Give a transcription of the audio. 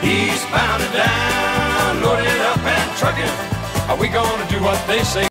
Eastbound and down, loaded up and trucking. Are we gonna do what they say?